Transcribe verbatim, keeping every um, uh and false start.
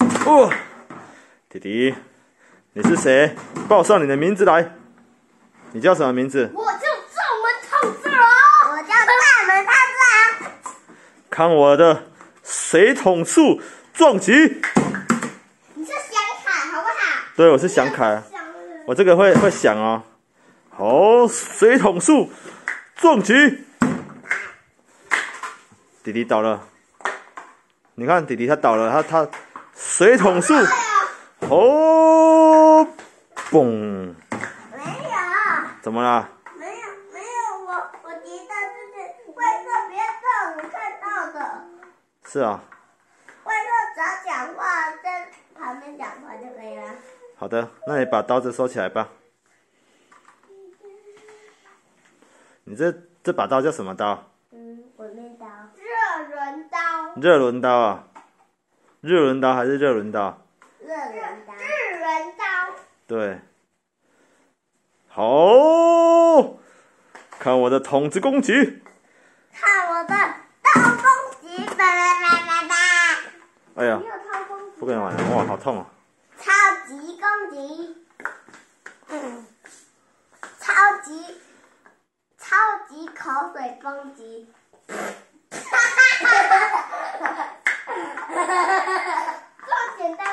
哦，弟弟，你是谁？报上你的名字来。你叫什么名字？ 我叫赵门套子郎。我叫大门套子郎。 看我的水桶术撞击！ 你是响凯好不好？ 对，我是响凯。我这个会会响哦。好，水桶术撞击！弟弟倒了。你看，弟弟他倒了，他他水桶术，哦，嘣！ 没有。怎么了？ 没有没有，我我觉得这是怪兽别动，我看到的。 是啊。 怪兽只要讲话，在旁边讲话就可以了。 好的，那你把刀子收起来吧。你这这把刀叫什么刀？ 嗯，滚面刀。热轮刀。 热轮刀啊？日轮刀还是热轮刀？ 热轮刀。日轮刀。 对。好，看我的筒子攻击。 看我的刀攻击！叭叭叭叭叭。 哎呀，不跟你玩了，哇，好痛啊！ 超级攻击。嗯。超级超级口水攻击。